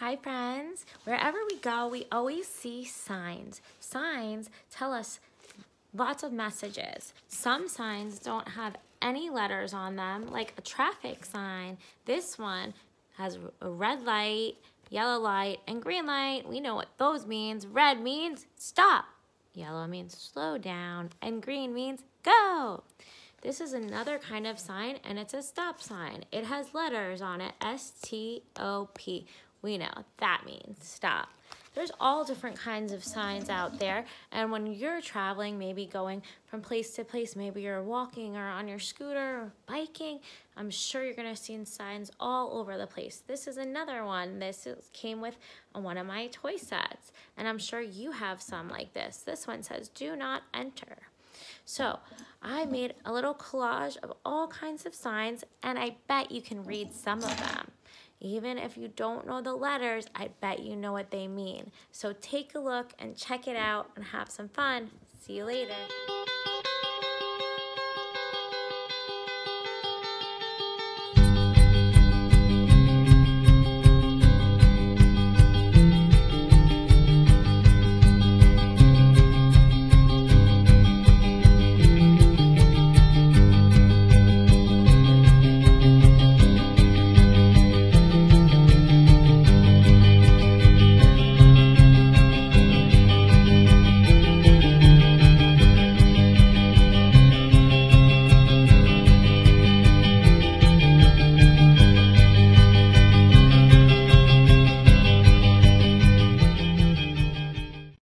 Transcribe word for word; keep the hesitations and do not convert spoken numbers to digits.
Hi friends, wherever we go, we always see signs. Signs tell us lots of messages. Some signs don't have any letters on them, like a traffic sign. This one has a red light, yellow light, and green light. We know what those means. Red means stop. Yellow means slow down, and green means go. This is another kind of sign, and it's a stop sign. It has letters on it, S T O P. We know that means stop. There's all different kinds of signs out there, and when you're traveling, maybe going from place to place, maybe you're walking or on your scooter or biking, I'm sure you're gonna see signs all over the place. This is another one. This is, came with one of my toy sets, and I'm sure you have some like this. This one says, do not enter. So I made a little collage of all kinds of signs, and I bet you can read some of them. Even if you don't know the letters, I bet you know what they mean. So take a look and check it out and have some fun. See you later.